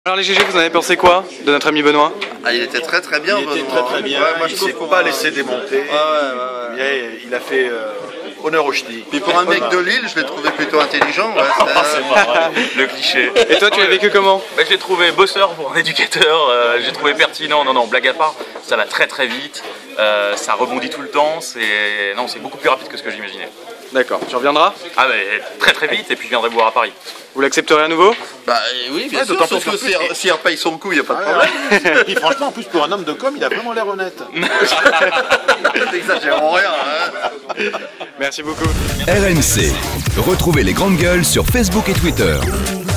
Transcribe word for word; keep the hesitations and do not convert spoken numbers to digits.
Alors les G G, vous en avez pensé quoi de notre ami Benoît? Ah, il était très très bien. Il était très très bien. Ouais, moi, je il trouve s'est qu'on pas va- laissé démonter. Ouais, ouais, ouais, ouais. Il, a, il a fait euh, honneur au ch'ti. Puis pour un mec de Lille, je l'ai trouvé plutôt intelligent. Ouais, Le cliché. Et toi, tu l'as vécu comment? Bah, je l'ai trouvé bosseur pour un éducateur, euh, j'ai trouvé pertinent, non non, blague à part, ça va très très vite, euh, ça rebondit tout le temps, c'est non, c'est beaucoup plus rapide que ce que j'imaginais. D'accord, tu reviendras? Ah bah très très vite et puis je viendrai vous voir à Paris. Vous l'accepterez à nouveau? Bah oui, bien Ouais, sûr, d'autant sauf plus que qu'en si, plus, si il repaye son coup, il n'y a pas de Ah, problème. Et franchement, en plus, pour un homme de com, il a vraiment l'air honnête. N'exagérons rien. Hein. Merci beaucoup. R M C. Retrouvez les grandes gueules sur Facebook et Twitter.